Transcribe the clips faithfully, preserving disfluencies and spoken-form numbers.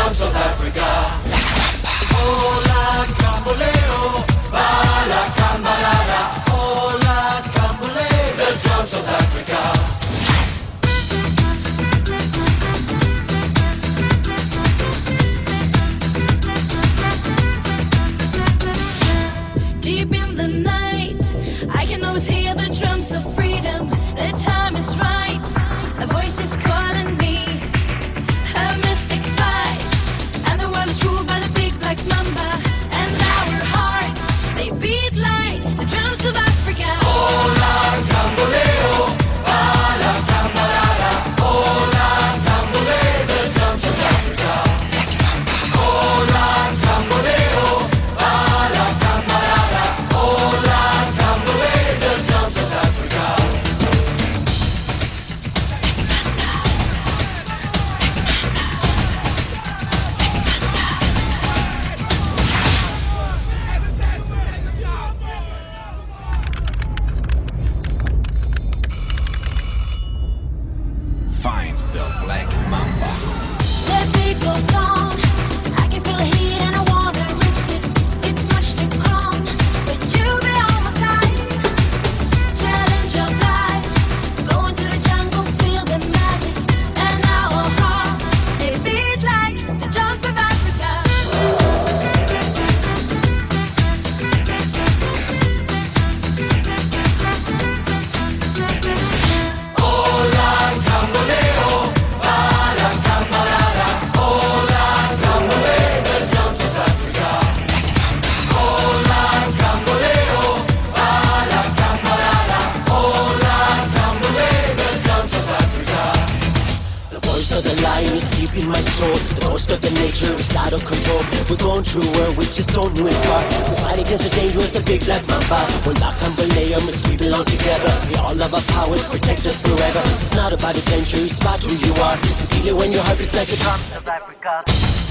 drums of Africa. Hola, Camboleo, bala, cambalada. Hola, Cambole, the drums of Africa. Deep in the night, I can always hear the drums of freedom. The time is right, a voice is calling me. A mystic flight, and the world is ruled by the big black mamba. And our hearts, they beat like the drums of Africa. Hola, Camboleo, bala, cambalada. Hola, Cambole, the drums of Africa. Hola, Camboleo, bala, cambalada. Hola, Cambole, the drums of Africa. Finds the black mamba. The beat goes on, I can feel the heat and I wanna risk it. It's much too calm, but you'll be on my side. Challenge your life, go into the jungle, feel the magic. And our hearts, they beat like the drums of Africa. Hola, Camboleo, bala, cambalada. Hola, Cambole, the drums of Africa. Hola, Camboleo, bala, cambalada. Hola, Cambole, the drums of Africa. The voice of the lion is deep in my soul. The ghost of the nature is out of control. We're going through a world which is so new and far. We fight against the dangerous, the big black mamba. Hola, Camboleo, we belong together. We all love our powers, protect us forever. It's not about adventure, it's about who you are. You feel it when your heart is like the drums of Africa.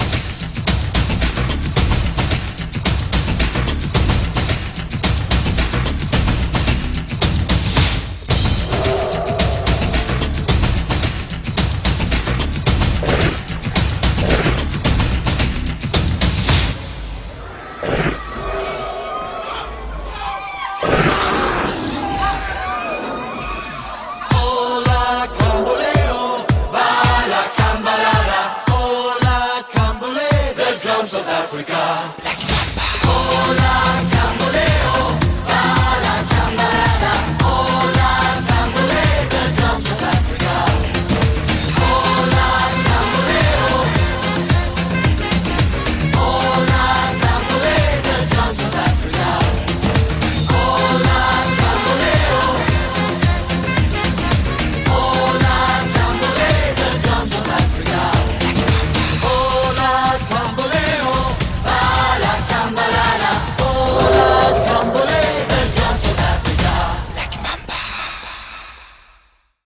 Hola, Camboleo, bala, cambalada. Hola, Cambole, the drums of Africa. Hola,